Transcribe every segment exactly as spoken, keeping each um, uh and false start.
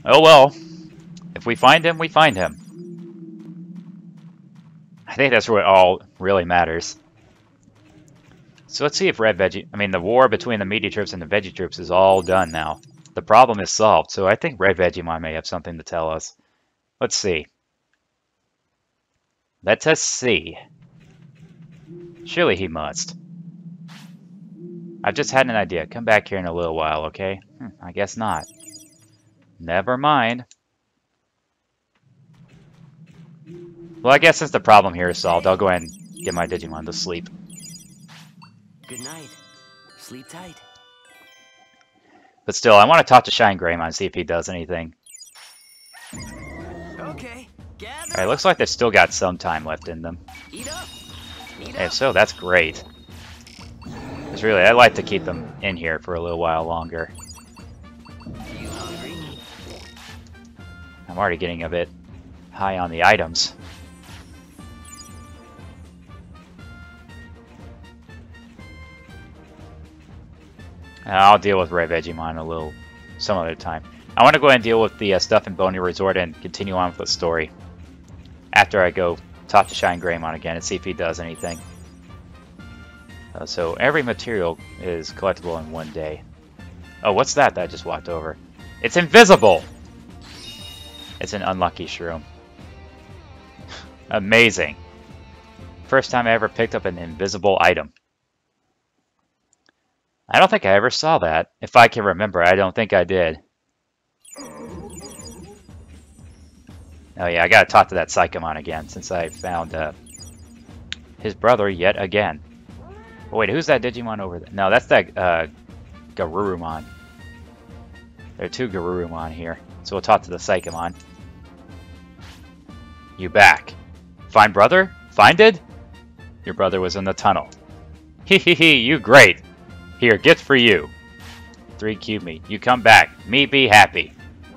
Oh well. If we find him, we find him. I think that's what all really matters. So let's see if Red Veggie... I mean, the war between the Meaty Troops and the Veggie Troops is all done now. The problem is solved, so I think Red Vegemon may have something to tell us. Let's see. Let us see. Surely he must. I've just had an idea. Come back here in a little while, okay? Hmm, I guess not. Never mind. Well, I guess since the problem here is solved, I'll go ahead and get my Digimon to sleep. Good night. Sleep tight. But still, I want to talk to Shine Greymon and see if he does anything. Okay. Gather. Alright, looks like they've still got some time left in them. Eat up. Eat If up. so, that's great. Because really, I'd like to keep them in here for a little while longer. You hungry? I'm already getting a bit high on the items. I'll deal with Red Vegemon a little some other time. I want to go ahead and deal with the uh, stuff in Bony Resort and continue on with the story. After I go talk to Shine Greymon again and see if he does anything. Uh, so every material is collectible in one day. Oh, what's that that I just walked over? It's invisible! It's an unlucky shroom. Amazing. First time I ever picked up an invisible item. I don't think I ever saw that. If I can remember, I don't think I did. Oh yeah, I gotta talk to that Psychomon again, since I found uh, his brother yet again. Oh, wait, who's that Digimon over there? No, that's that uh, Garurumon. There are two Garurumon here, so we'll talk to the Psychomon. You back. Find brother? Finded? Your brother was in the tunnel. Hee hee hee, you great! Here, gift for you. Three cube me. You come back. Me be happy.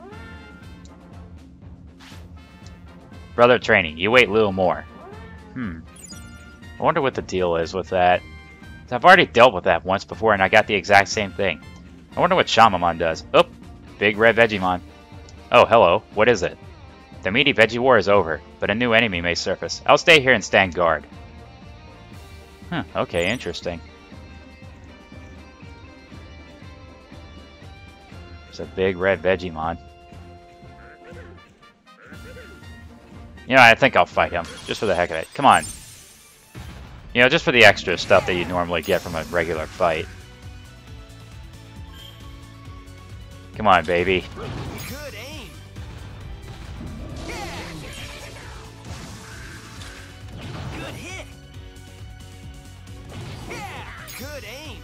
Brother training. You wait a little more. Hmm. I wonder what the deal is with that. I've already dealt with that once before and I got the exact same thing. I wonder what Shamamon does. Oop! Big red Vegemon. Oh, hello. What is it? The meaty Veggie War is over, but a new enemy may surface. I'll stay here and stand guard. Huh, okay, interesting. It's a big red Vegemon. You know, I think I'll fight him, just for the heck of it. Come on. You know, just for the extra stuff that you normally get from a regular fight. Come on, baby. Good aim. Good hit. Yeah. Good aim.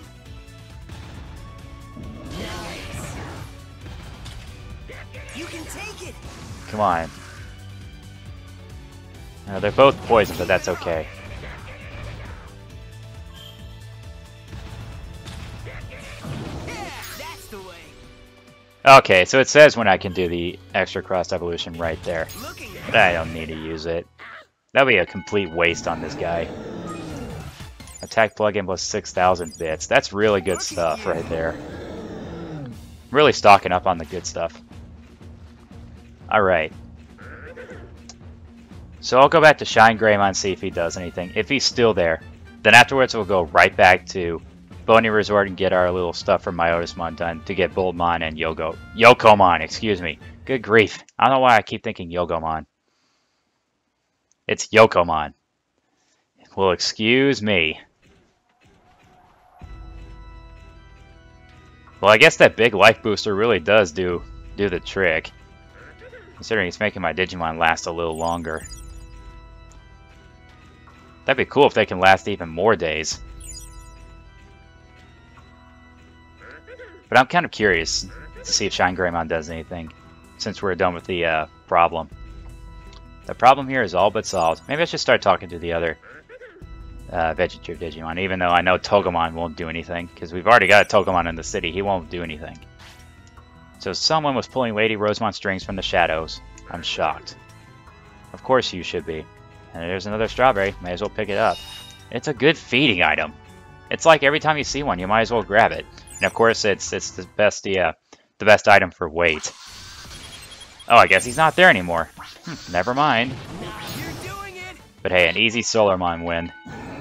Nice. You can take it. Come on. Uh, they're both poison, but that's okay. Yeah, that's the way. Okay, so it says when I can do the extra cross evolution right there. Looking But I don't need to use it. That'll be a complete waste on this guy. Attack plugin plus six thousand bits. That's really good stuff right there. Really stocking up on the good stuff. Alright. So I'll go back to Shine Greymon and see if he does anything. If he's still there, then afterwards we'll go right back to Bony Resort and get our little stuff from Myotismon done to get Boldmon and Yogo Yokomon, excuse me. Good grief. I don't know why I keep thinking Yogomon. It's Yokomon. Well, excuse me. Well, I guess that big life booster really does do do the trick. Considering it's making my Digimon last a little longer. That'd be cool if they can last even more days. But I'm kind of curious to see if Shine Greymon does anything, since we're done with the uh, problem. The problem here is all but solved. Maybe I should start talking to the other uh, Veggie Digimon, even though I know Togemon won't do anything, because we've already got a Togemon in the city. He won't do anything. So someone was pulling Lady Rosemon strings from the shadows. I'm shocked. Of course you should be. And there's another strawberry. May as well pick it up. It's a good feeding item. It's like every time you see one, you might as well grab it. And of course, it's it's the best the uh, the best item for weight. Oh, I guess he's not there anymore. Hm, never mind. You're doing it. But hey, an easy Solar Mine win.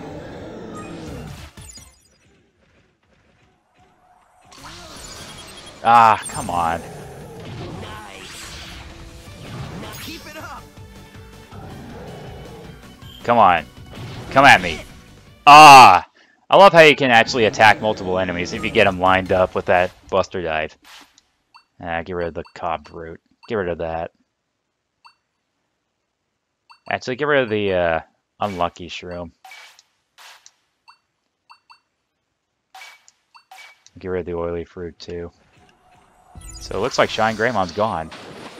Ah, come on. Nice. Now keep it up. Come on. Come at me. Ah! I love how you can actually attack multiple enemies if you get them lined up with that Buster Dive. Ah, get rid of the Cobb Root. Get rid of that. Actually, get rid of the uh, Unlucky Shroom. Get rid of the Oily Fruit, too. So it looks like Shine Greymon's gone.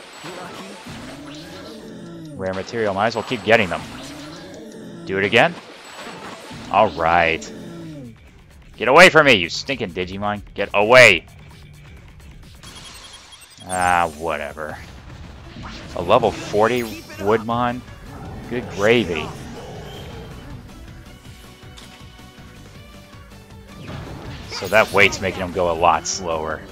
Rare material. Might as well keep getting them. Do it again? Alright. Get away from me, you stinking Digimon. Get away! Ah, whatever. A level forty Woodmon? Good gravy. So that weight's making him go a lot slower.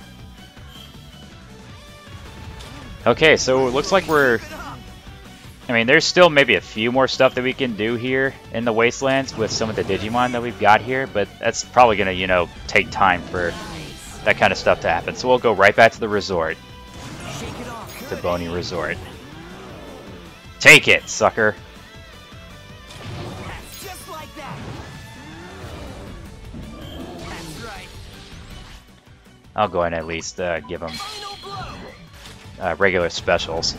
Okay, so it looks like we're... I mean, there's still maybe a few more stuff that we can do here in the Wastelands with some of the Digimon that we've got here, but that's probably going to, you know, take time for that kind of stuff to happen. So we'll go right back to the resort. The Bony Resort. Take it, sucker! Just like that. That's right. I'll go ahead and at least uh, give him Final blow. uh, regular specials.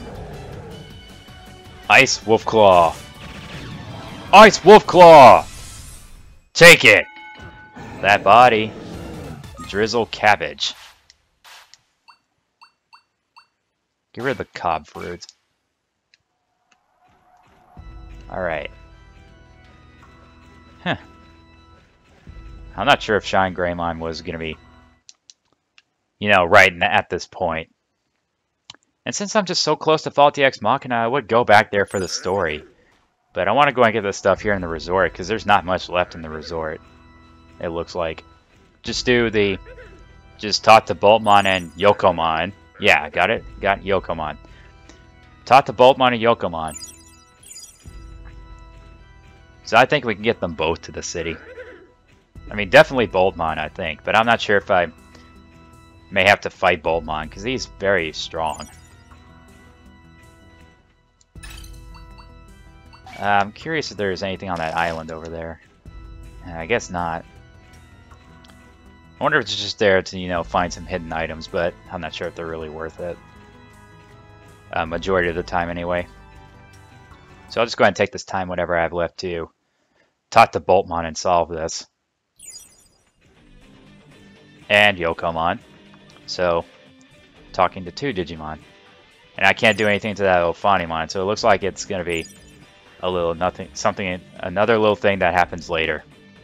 Ice Wolf Claw. Ice Wolf Claw! Take it! That body. Drizzle Cabbage. Get rid of the Cobb Fruit. Alright. Huh. I'm not sure if Shine Greymon was going to be, you know, right at this point. And since I'm just so close to Faulty Ex Machina, I would go back there for the story. But I want to go and get this stuff here in the resort, because there's not much left in the resort, it looks like. Just do the... Just talk to Boltmon and Yokomon. Yeah, got it? Got Yokomon. Talk to Boltmon and Yokomon. So I think we can get them both to the city. I mean, definitely Boltmon, I think. But I'm not sure if I may have to fight Boltmon, because he's very strong. Uh, I'm curious if there's anything on that island over there. Uh, I guess not. I wonder if it's just there to, you know, find some hidden items, but I'm not sure if they're really worth it. Uh, majority of the time, anyway. So I'll just go ahead and take this time, whatever I have left, to talk to Boltmon and solve this. And Yokomon. So, talking to two Digimon. And I can't do anything to that Ophanimon, so it looks like it's going to be a little nothing, something, another little thing that happens later.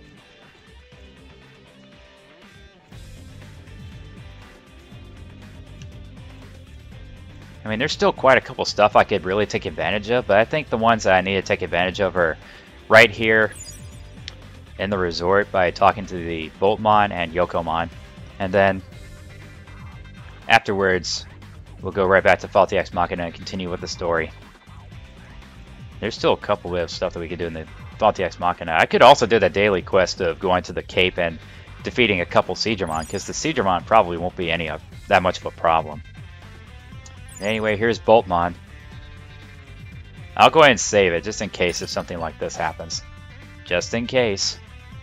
I mean, there's still quite a couple stuff I could really take advantage of, but I think the ones that I need to take advantage of are right here in the resort by talking to the Boltmon and Yokomon. And then afterwards, we'll go right back to Faulty Ex Machina and continue with the story. There's still a couple of stuff that we could do in the Faulty Ex Machina. I could also do the daily quest of going to the Cape and defeating a couple Seadramon, because the Seadramon probably won't be any of that much of a problem. Anyway, here's Boltmon. I'll go ahead and save it, just in case if something like this happens. Just in case.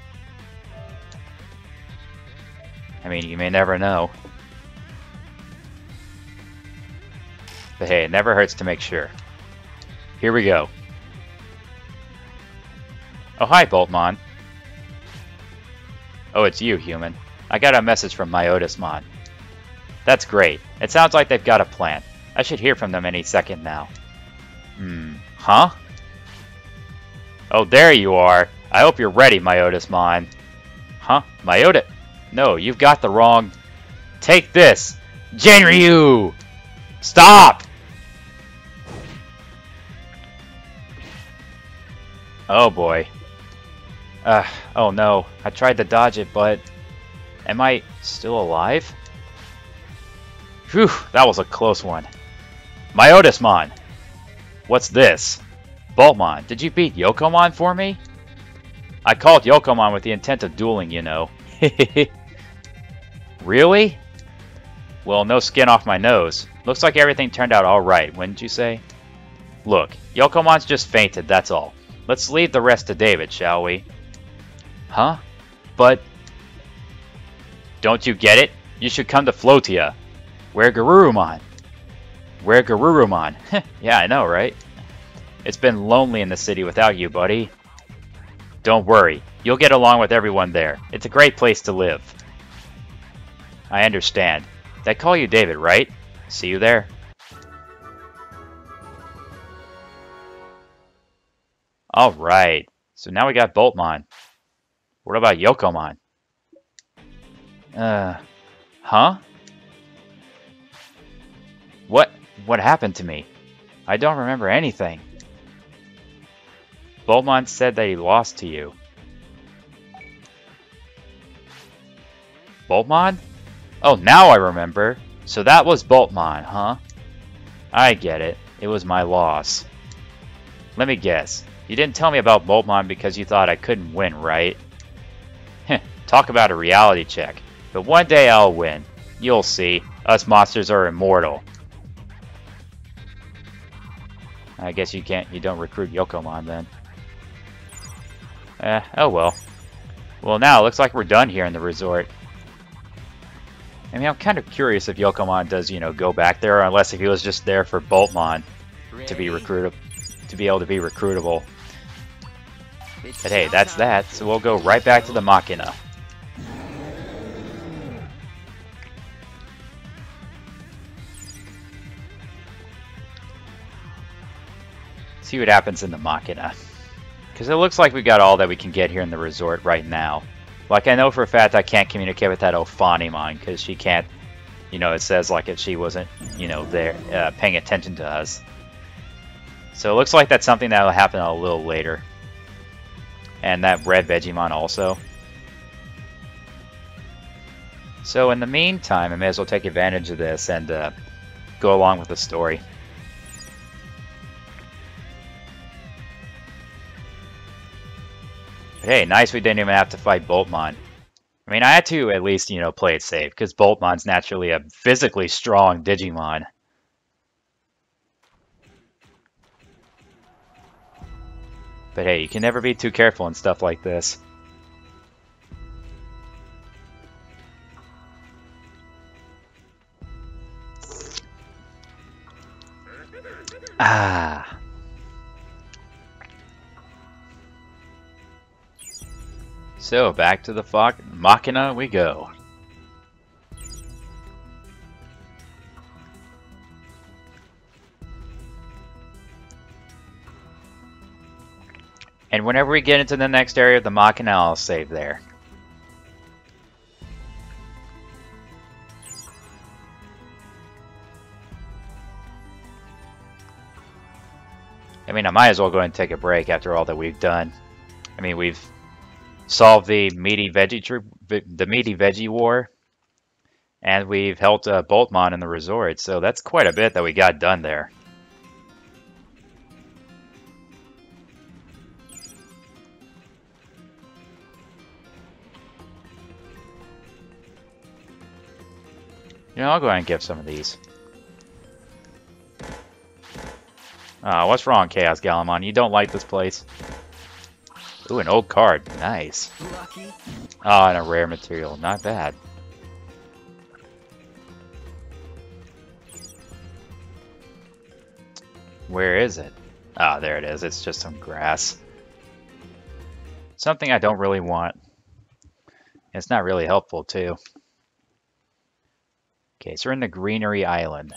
I mean, you may never know. But hey, it never hurts to make sure. Here we go. Oh, hi, Boltmon. Oh, it's you, human. I got a message from Myotismon. That's great. It sounds like they've got a plan. I should hear from them any second now. Hmm. Huh? Oh, there you are. I hope you're ready, Myotismon. Huh? Myotis? No, you've got the wrong... Take this! Genryu! Stop! Oh boy. Uh, oh no. I tried to dodge it, but... Am I still alive? Phew, that was a close one. Myotismon! What's this? Boltmon, did you beat Yokomon for me? I called Yokomon with the intent of dueling, you know. Really? Well, no skin off my nose. Looks like everything turned out alright, wouldn't you say? Look, Yokomon's just fainted, that's all. Let's leave the rest to David, shall we? Huh? But... Don't you get it? You should come to Floatia. Where Garurumon? Where Garurumon? Yeah, I know, right? It's been lonely in the city without you, buddy. Don't worry, you'll get along with everyone there. It's a great place to live. I understand. They call you David, right? See you there. Alright, so now we got Boltmon. What about Yokomon? Uh, huh? What, what happened to me? I don't remember anything. Boltmon said that he lost to you. Boltmon? Oh, now I remember. So that was Boltmon, huh? I get it. It was my loss. Let me guess. You didn't tell me about Boltmon because you thought I couldn't win, right? Heh, talk about a reality check. But one day I'll win. You'll see. Us monsters are immortal. I guess you can't, you don't recruit Yokomon then. Eh, oh well. Well, now it looks like we're done here in the resort. I mean, I'm kind of curious if Yokomon does, you know, go back there, unless if he was just there for Boltmon to be recruitable, to be able to be recruitable. But hey, that's that. So we'll go right back to the Machina. See what happens in the Machina. Because it looks like we got all that we can get here in the resort right now. Like, I know for a fact I can't communicate with that Ophanimon, because she can't, you know, it says like if she wasn't, you know, there, uh, paying attention to us. So it looks like that's something that will happen a little later. And that red Vegiemon also. So in the meantime, I may as well take advantage of this and uh, go along with the story. But hey, nice we didn't even have to fight Boltmon. I mean, I had to at least, you know, play it safe, because Boltmon's naturally a physically strong Digimon. But hey, you can never be too careful in stuff like this. Ah. So, back to the Machina we go. And whenever we get into the next area of the Machina, I'll save there. I mean, I might as well go ahead and take a break after all that we've done. I mean, we've solved the meaty veggie troop, the meaty veggie war, and we've helped uh, Boltmon in the resort. So that's quite a bit that we got done there. You know, I'll go ahead and give some of these. Ah, what's wrong, Chaos Galamon? You don't like this place? Ooh, an old card. Nice. Lucky. Ah, and a rare material. Not bad. Where is it? Ah, there it is. It's just some grass. Something I don't really want. It's not really helpful, too. Okay, so we're in the Greenery Island.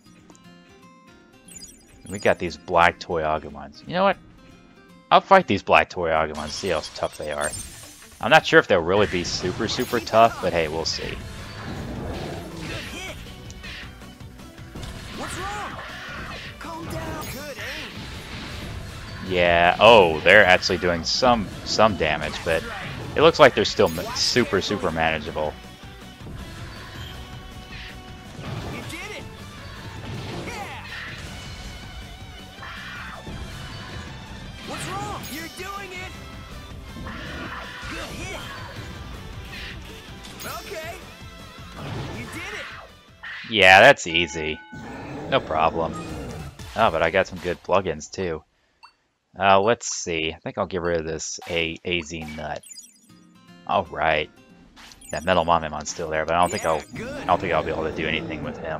We got these black toy Agumons. You know what? I'll fight these black toy Agumons, see how tough they are. I'm not sure if they'll really be super, super tough, but hey, we'll see. Good hit. What's wrong? Calm down. Good aim. Yeah, oh, they're actually doing some some damage, but it looks like they're still super, super manageable. You did it. Yeah. Yeah, that's easy. No problem. Oh, but I got some good plugins too. Uh, let's see. I think I'll get rid of this A AZ nut. All right. That Metal Monument's still there, but I don't think Yeah, I'll. good. I don't think I'll be able to do anything with him.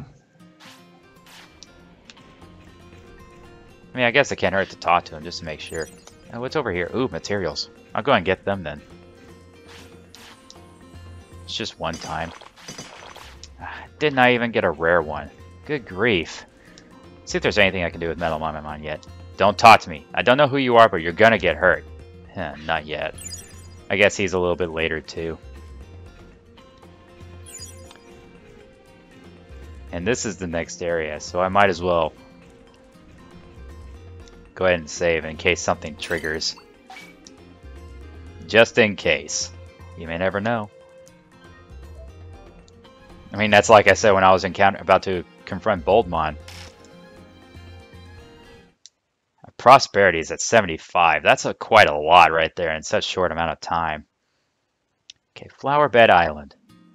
I mean, I guess it can't hurt to talk to him just to make sure. Oh, what's over here? Ooh, materials. I'll go and get them then. It's just one time. Didn't I even get a rare one? Good grief. Let's see if there's anything I can do with Metal Mamamon yet. Don't talk to me. I don't know who you are, but you're gonna get hurt. Huh, not yet. I guess he's a little bit later too. And this is the next area, so I might as well go ahead and save in case something triggers. Just in case. You may never know. I mean, that's like I said when I was encounter about to confront Boldmon. Prosperity is at seventy-five. That's a, quite a lot right there in such short amount of time. Okay, Flowerbed Island.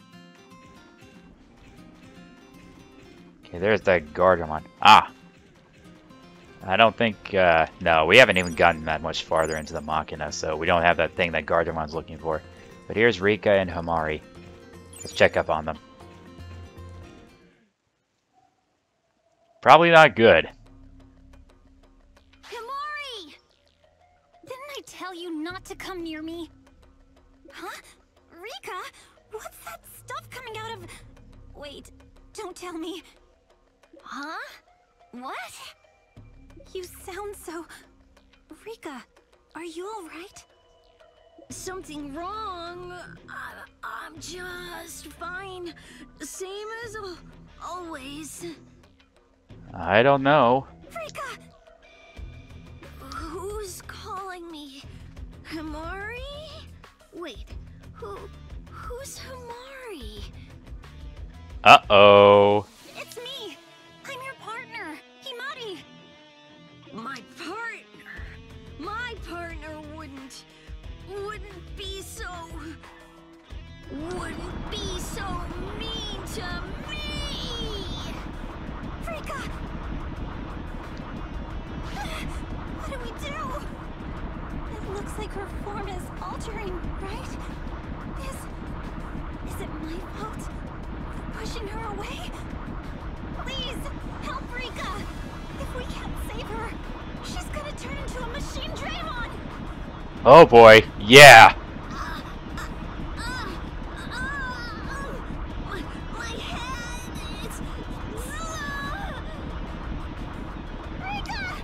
Okay, there's that Gardevoir. Ah! I don't think, uh, no, we haven't even gotten that much farther into the Machina, so we don't have that thing that Gardevoir's looking for. But here's Rika and Himari. Let's check up on them. Probably not good. Himari! Didn't I tell you not to come near me? Huh? Rika? What's that stuff coming out of... Wait, don't tell me. Huh? What? You sound so... Rika, are you alright? Something wrong? I, I'm just fine. Same as al always. I don't know. Rika! Who's calling me? Himari? Wait, who... who's Himari? Uh-oh. It's me! I'm your partner, Himari! My partner? My partner wouldn't... wouldn't be so... wouldn't be so mean to me! Rika! What do we do? It looks like her form is altering, right? Is... is it my fault for pushing her away? Please, help Rika! If we can't save her, she's gonna turn into a machine Draymon! Oh boy, yeah! Uh, uh, uh, uh, my, my head, it's... Uh, Rika!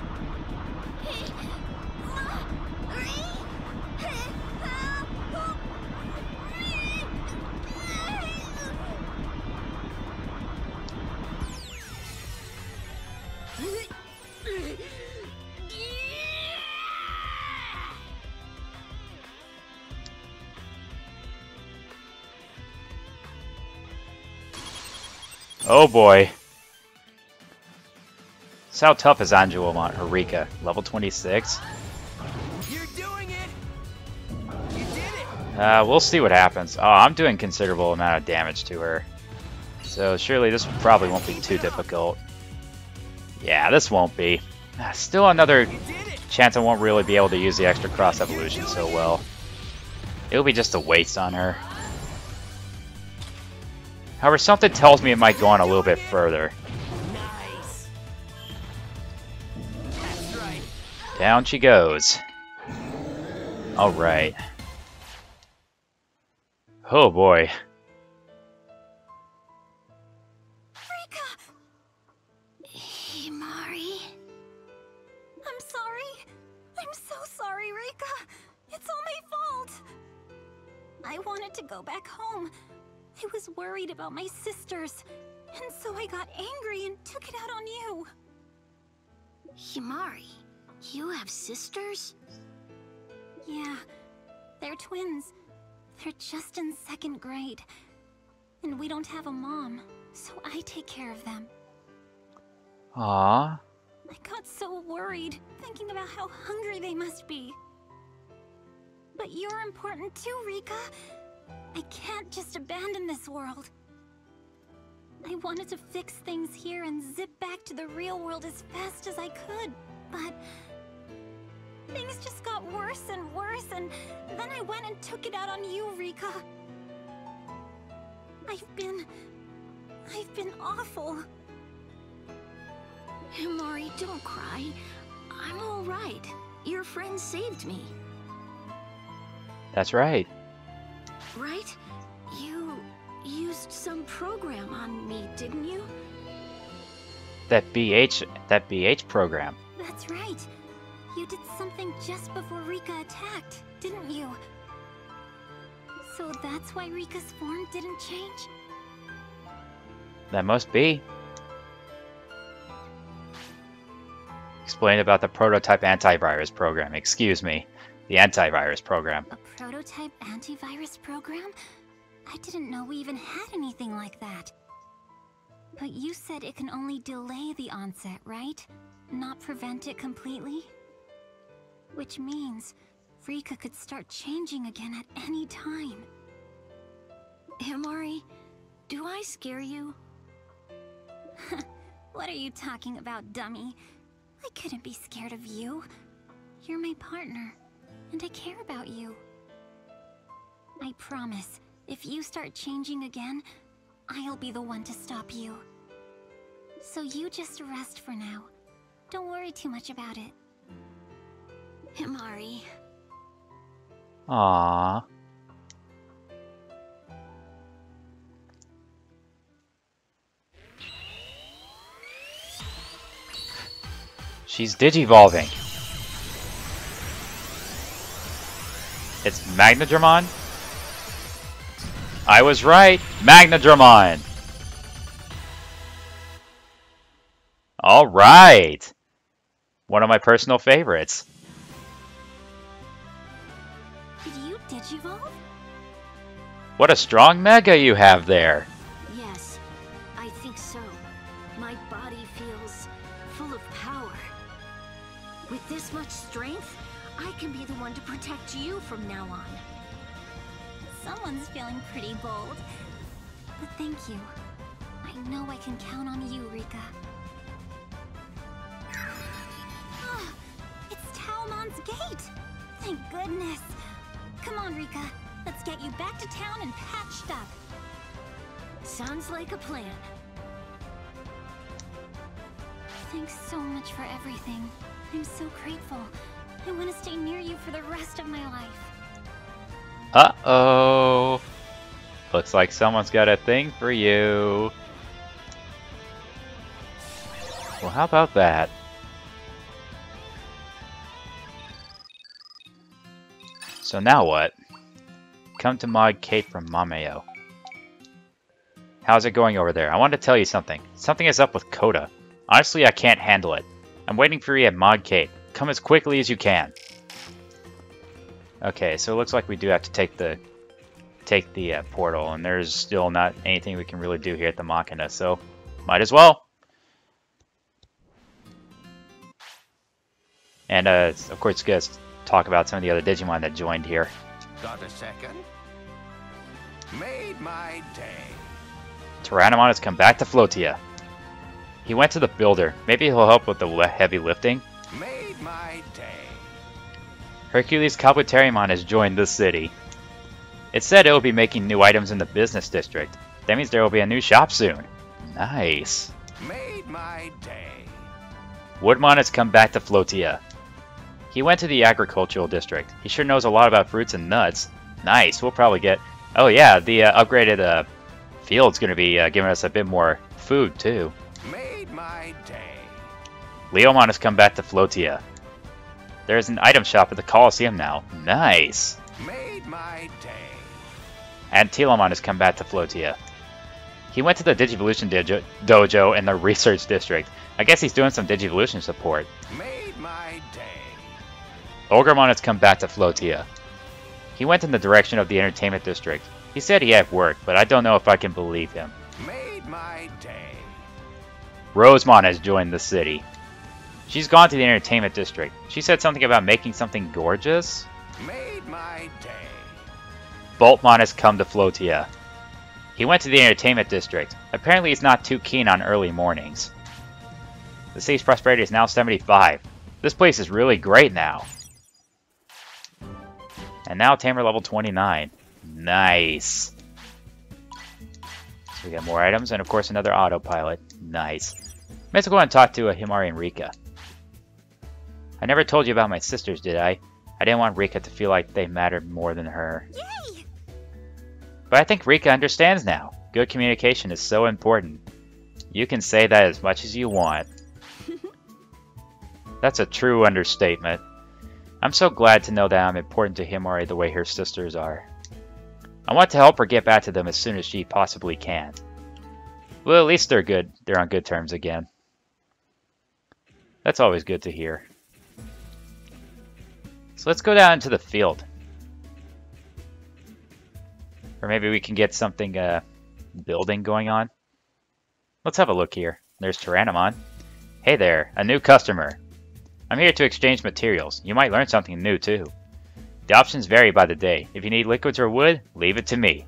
Oh boy. So how tough is Angelomon or Rika? Level twenty-six? You're doing it! You did it! Uh, we'll see what happens. Oh, I'm doing considerable amount of damage to her. So surely this probably won't be too difficult. Yeah, this won't be. Ah, still another You did it! chance I won't really be able to use the extra cross evolution so well. It'll be just a waste on her. However, something tells me it might go on a little bit further. Nice! That's right! Down she goes. Alright. Oh boy. Rika! Himari? I'm sorry. I'm so sorry, Rika. It's all my fault. I wanted to go back home. I was worried about my sisters, and so I got angry and took it out on you. Himari, you have sisters? Yeah, they're twins. They're just in second grade. And we don't have a mom, so I take care of them. Aww. I got so worried, thinking about how hungry they must be. But you're important too, Rika. I can't just abandon this world. I wanted to fix things here and zip back to the real world as fast as I could, but things just got worse and worse, and then I went and took it out on you, Rika. I've been... I've been awful. Himari, don't cry. I'm all right. Your friend saved me. That's right. Right? You used some program on me, didn't you? That B H, that B H program. That's right. You did something just before Rika attacked, didn't you? So that's why Rika's form didn't change? That must be. Explain about the prototype antivirus program. Excuse me. The antivirus program. A prototype antivirus program? I didn't know we even had anything like that. But you said it can only delay the onset, right? Not prevent it completely? Which means Rika could start changing again at any time. Himari, do I scare you? What are you talking about, dummy? I couldn't be scared of you. You're my partner, and I care about you. I promise, if you start changing again, I'll be the one to stop you. So you just rest for now. Don't worry too much about it. Himari. Aww. She's digivolving. It's Magnadramon? I was right! Magnadramon! Alright! One of my personal favorites. Did you digivolve? What a strong Mega you have there! Yes, I think so. My body feels full of power. With this much strength, I can be the one to protect you from now on. Someone's feeling pretty bold. But thank you. I know I can count on you, Rika. Ah, it's Talmon's gate! Thank goodness! Come on, Rika. Let's get you back to town and patched up. Sounds like a plan. Thanks so much for everything. I'm so grateful. I want to stay near you for the rest of my life. Uh-oh. Looks like someone's got a thing for you. Well, how about that? So now what? Come to Mod Kate from Mameo. How's it going over there? I want to tell you something. Something is up with Coda. Honestly, I can't handle it. I'm waiting for you at Mod Kate. Come as quickly as you can. Okay, so it looks like we do have to take the take the uh, portal, and there's still not anything we can really do here at the Machina, so might as well. And uh, of course, you guys talk about some of the other Digimon that joined here. Got a second? Made my day. Tyrannomon has come back to Floatia. He went to the builder. Maybe he'll help with the heavy lifting. Made my day. Hercules Kabuterimon has joined the city. It said it will be making new items in the business district. That means there will be a new shop soon. Nice. Made my day. Woodmon has come back to Floatia. He went to the agricultural district. He sure knows a lot about fruits and nuts. Nice. We'll probably get... Oh yeah, the uh, upgraded uh, field's going to be uh, giving us a bit more food too. Made my day. Leomon has come back to Floatia. There's an item shop at the Coliseum now. Nice. Made my day. And Telamon has come back to Floatia. He went to the Digivolution dojo, dojo in the research district. I guess he's doing some Digivolution support. Made my day. Ogremon has come back to Floatia. He went in the direction of the entertainment district. He said he had work, but I don't know if I can believe him. Made my day. Rosemon has joined the city. She's gone to the entertainment district. She said something about making something gorgeous. Made my day. Boltmon has come to Floatia. He He went to the entertainment district. Apparently he's not too keen on early mornings. The city's prosperity is now seventy-five. This place is really great now. And now Tamer level twenty-nine. Nice. So we got more items, and of course another autopilot. Nice. Let's go and talk to uh, Himari and Rika. I never told you about my sisters, did I? I didn't want Rika to feel like they mattered more than her. Yay! But I think Rika understands now. Good communication is so important. You can say that as much as you want. That's a true understatement. I'm so glad to know that I'm important to Himari the way her sisters are. I want to help her get back to them as soon as she possibly can. Well, at least they're good. They're on good terms again. That's always good to hear. So let's go down into the field. Or maybe we can get something uh, building going on. Let's have a look here. There's Tyrannomon. Hey there, a new customer. I'm here to exchange materials. You might learn something new too. The options vary by the day. If you need liquids or wood, leave it to me.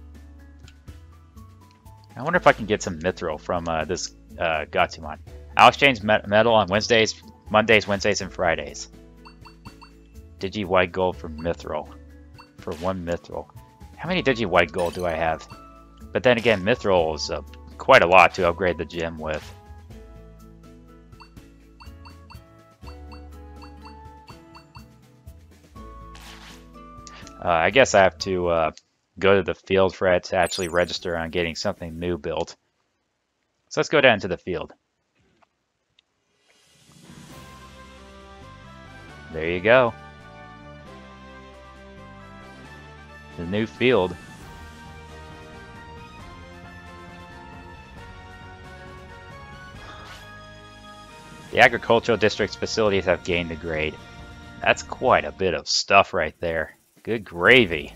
I wonder if I can get some mithril from uh, this uh, Gatsumon. I'll exchange met metal on Wednesdays, Mondays, Wednesdays, and Fridays. Digi white gold for mithril. For one mithril. How many Digi white gold do I have? But then again, mithril is uh, quite a lot to upgrade the gem with. Uh, I guess I have to uh, go to the field for it to actually register on getting something new built. So let's go down to the field. There you go. The new field. The agricultural district's facilities have gained a grade. That's quite a bit of stuff right there. Good gravy.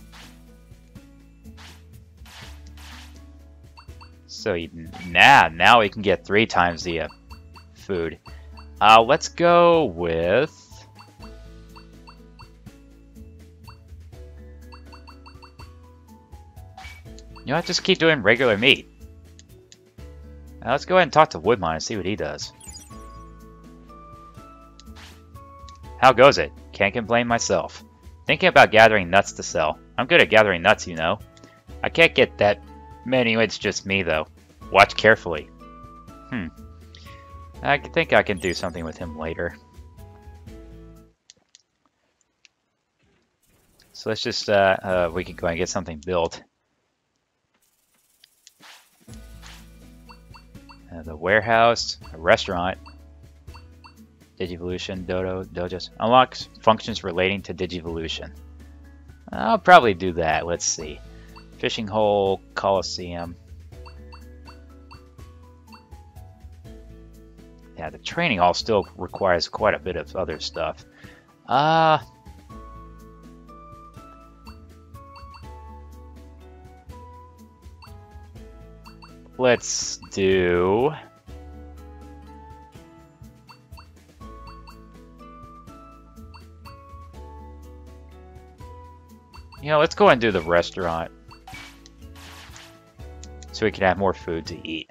So you, now, now we can get three times the uh, food. Uh, let's go with... You know what, just keep doing regular meat. Now let's go ahead and talk to Woodmon and see what he does. How goes it? Can't complain myself. Thinking about gathering nuts to sell. I'm good at gathering nuts, you know. I can't get that many, it's just me though. Watch carefully. Hmm. I think I can do something with him later. So let's just, uh, uh, we can go and get something built. Uh, the warehouse, a restaurant. Digivolution, Dodo, Dojos. Unlocks functions relating to Digivolution. I'll probably do that. Let's see. Fishing hole, Coliseum. Yeah, the training hall still requires quite a bit of other stuff. Uh... Let's do... You know, let's go and do the restaurant. So we can have more food to eat.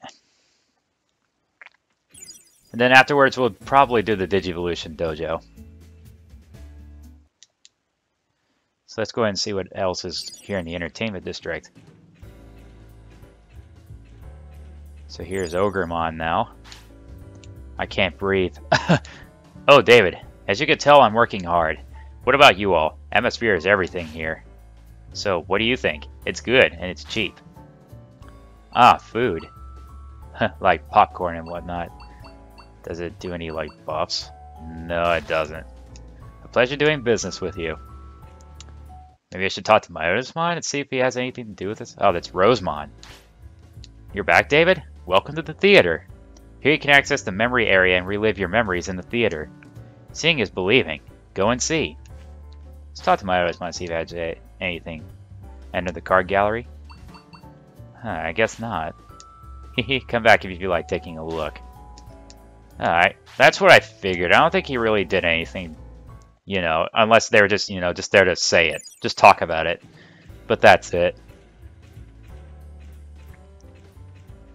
And then afterwards we'll probably do the Digivolution Dojo. So let's go ahead and see what else is here in the entertainment district. So here's Ogremon now. I can't breathe. Oh, David, as you can tell, I'm working hard. What about you all? Atmosphere is everything here. So, what do you think? It's good, and it's cheap. Ah, food. Like popcorn and whatnot. Does it do any, like, buffs? No, it doesn't. A pleasure doing business with you. Maybe I should talk to my Rosemon and see if he has anything to do with this. Oh, that's Rosemon. You're back, David? Welcome to the theater. Here you can access the memory area and relive your memories in the theater. Seeing is believing. Go and see. Let's talk to my Rosemon and see if he has anything. Enter the card gallery? Huh, I guess not. Come back if you feel like taking a look. Alright, that's what I figured. I don't think he really did anything, you know, unless they were just, you know, just there to say it. Just talk about it. But that's it.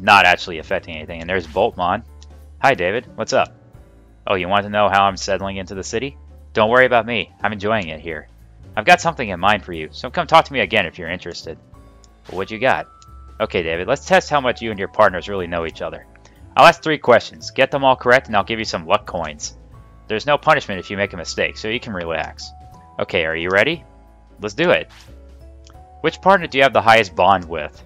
not actually affecting anything. And there's Boltmon. Hi, David. What's up? Oh, you want to know how I'm settling into the city? Don't worry about me. I'm enjoying it here. I've got something in mind for you, so come talk to me again if you're interested. Well, what you got? Okay, David, let's test how much you and your partners really know each other. I'll ask three questions. Get them all correct, and I'll give you some luck coins. There's no punishment if you make a mistake, so you can relax. Okay, are you ready? Let's do it. Which partner do you have the highest bond with?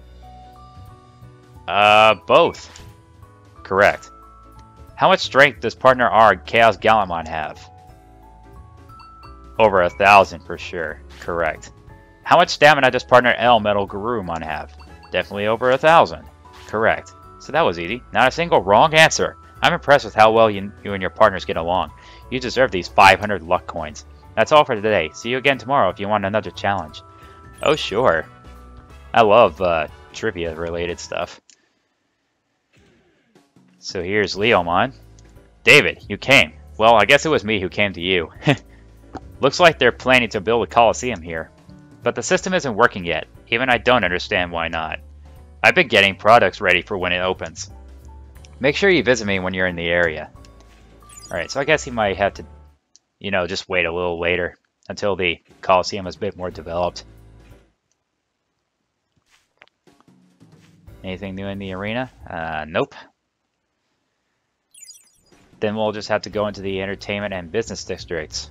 Uh, both. Correct. How much strength does partner R, Chaos Gallantmon, have? Over a thousand for sure. Correct. How much stamina does partner L, Metal Garurumon, have? Definitely over a thousand. Correct. So that was easy. Not a single wrong answer. I'm impressed with how well you, you and your partners get along. You deserve these five hundred luck coins. That's all for today. See you again tomorrow if you want another challenge. Oh, sure. I love uh, trivia-related stuff. So here's Leomon. David, you came. Well, I guess it was me who came to you. Looks like they're planning to build a Coliseum here. But the system isn't working yet. Even I don't understand why not. I've been getting products ready for when it opens. Make sure you visit me when you're in the area. Alright, so I guess he might have to, you know, just wait a little later until the Coliseum is a bit more developed. Anything new in the arena? Uh, nope. Then we'll just have to go into the entertainment and business districts.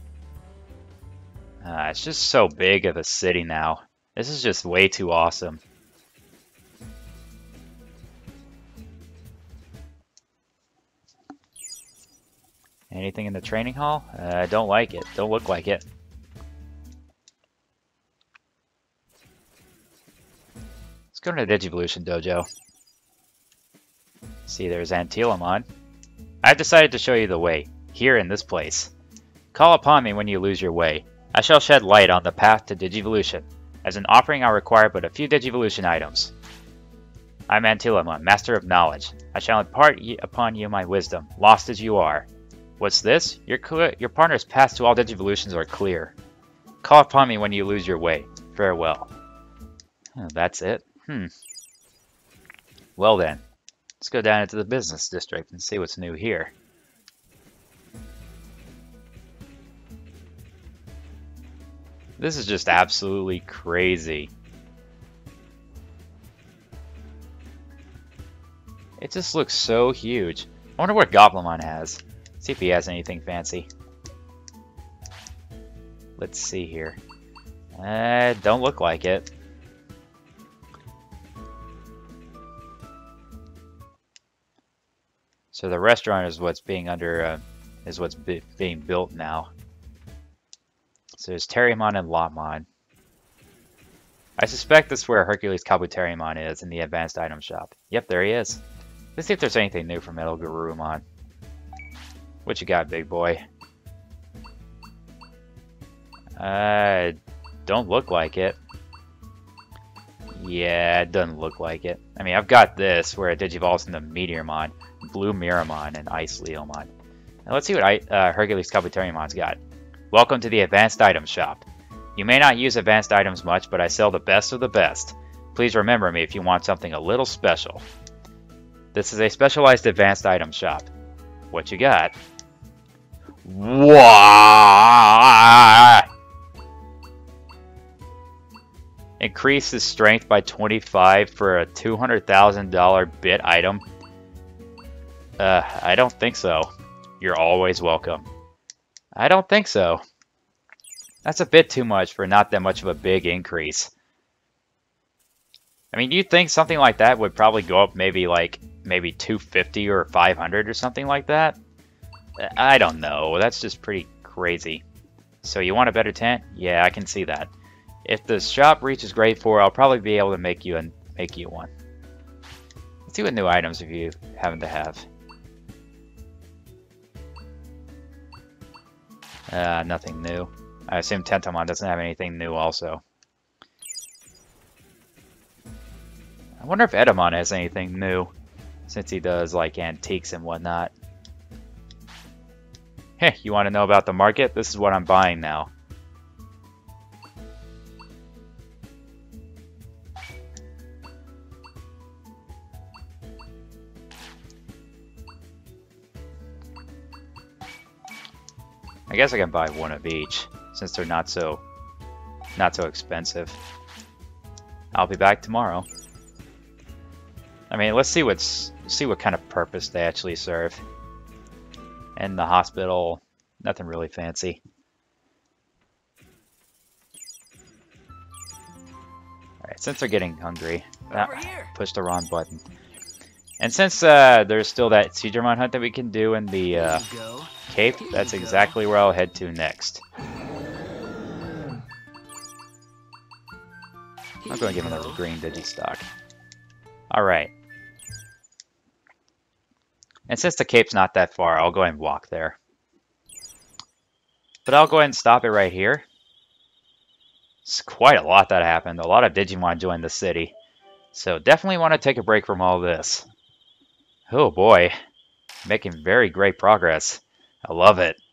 Uh, it's just so big of a city now. This is just way too awesome. Anything in the training hall? I uh, don't like it. Don't look like it. Let's go to the Digivolution Dojo. See, there's Antilamon. I've decided to show you the way, here in this place. Call upon me when you lose your way. I shall shed light on the path to Digivolution. As an offering, I require but a few Digivolution items. I'm Antilamon, Master of Knowledge. I shall impart upon you my wisdom, lost as you are. What's this? Your, your partner's paths to all Digivolutions are clear. Call upon me when you lose your way. Farewell. Oh, that's it? Hmm. Well then, let's go down into the business district and see what's new here. This is just absolutely crazy. It just looks so huge. I wonder what Goblimon has. See if he has anything fancy. Let's see here. Uh, don't look like it. So the restaurant is what's being under, uh, is what's be being built now. So there's Terriermon and Lopmon. I suspect that's where Hercules Kabuterimon is in the advanced item shop. Yep, there he is. Let's see if there's anything new from Metal Garurumon. What you got, big boy? Uh, don't look like it. Yeah, it doesn't look like it. I mean, I've got this where it digivolves into Meteormon, Blue Miramon, and Ice Leomon. Now let's see what I, uh, Hercules Kabuterimon's got. Welcome to the Advanced Items Shop. You may not use advanced items much, but I sell the best of the best. Please remember me if you want something a little special. This is a specialized advanced item shop. What you got? Wah! Increase his strength by twenty-five for a two hundred thousand dollar bit item. Uh, I don't think so. You're always welcome. I don't think so. That's a bit too much for not that much of a big increase. I mean, you'd think something like that would probably go up maybe like maybe two fifty or five hundred or something like that. I don't know. That's just pretty crazy. So you want a better tent? Yeah, I can see that. If the shop reaches grade four, I'll probably be able to make you and make you one. Let's see what new items if you happen to have. Uh, nothing new. I assume Tentomon doesn't have anything new also. I wonder if Edamon has anything new, since he does like antiques and whatnot. Hey, you want to know about the market? This is what I'm buying now. I guess I can buy one of each, since they're not so, not so expensive. I'll be back tomorrow. I mean, let's see what's, see what kind of purpose they actually serve. And the hospital, nothing really fancy. Alright, since they're getting hungry, ah, push the wrong button. And since uh, there's still that Seedramon hunt that we can do in the uh, Cape, that's exactly where I'll head to next. I'm going to give him a green Digistock. Alright. And since the Cape's not that far, I'll go ahead and walk there. But I'll go ahead and stop it right here. It's quite a lot that happened. A lot of Digimon joined the city. So definitely want to take a break from all this. Oh boy. Making very great progress. I love it.